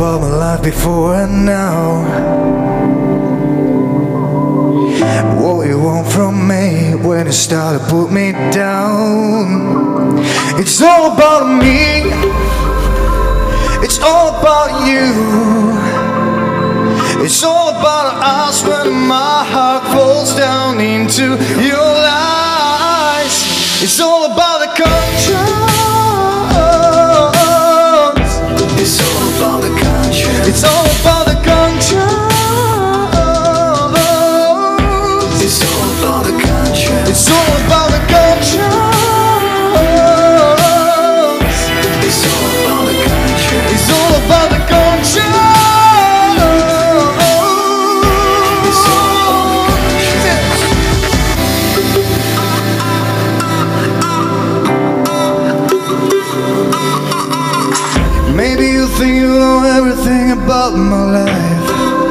about my life before and now. What you want from me when you start to put me down. It's all about me, it's all about you. It's all about us when my heart falls down into your lies. It's all about the controls. It's all about the controls. It's all about the controls. It's all about the controls. It's all about the controls. It's all about the controls. It's all about the controls. Maybe you think you know everything about my life.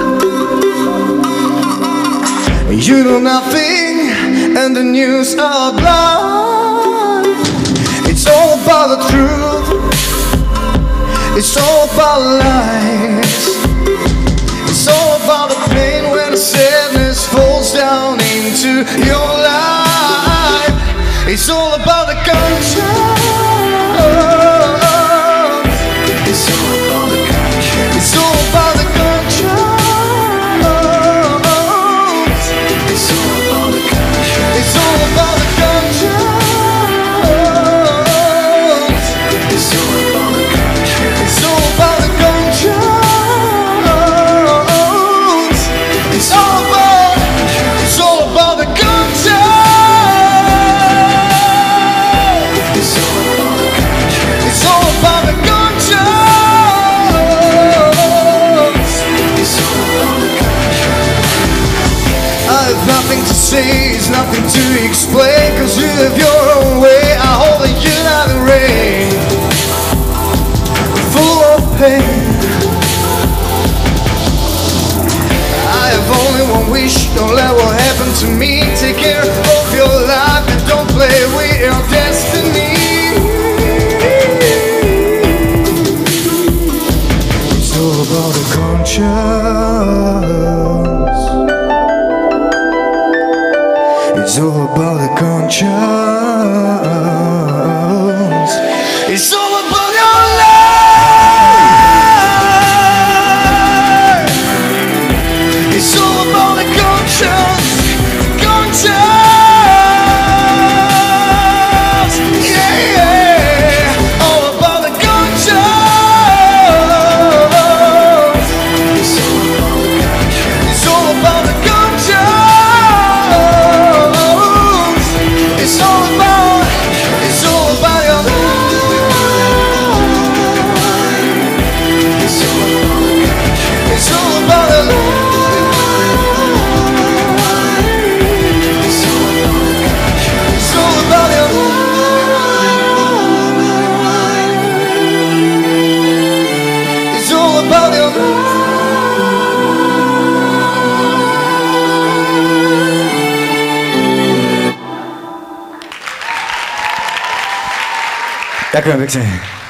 You know nothing, and the news are blind. It's all about the truth. It's all about lies. It's all about the pain when the sadness falls down into your life. It's all about the control. It's all about the control. It's all about the controls. It's all about the control. It's all about the controls. It's all about the control. It's all about the controls. It's all about the controls. It's all about the controls. It's all about the controls. Nothing to say, it's nothing to explain, cause you live your own way. I hope that you're not in rain, full of pain. I have only one wish, don't let what happened to me. Take care of your life and don't play with your destiny. It's all about the conscience. It's all about the conscience. It's all about your life. It's all about the conscience. Conscience. Yeah, yeah. All about the conscience. It's all about the conscience. It's all about the conscience. It's all about your life. It's all about your life. It's all about your life. It's all about your life. Ďakujem pekne.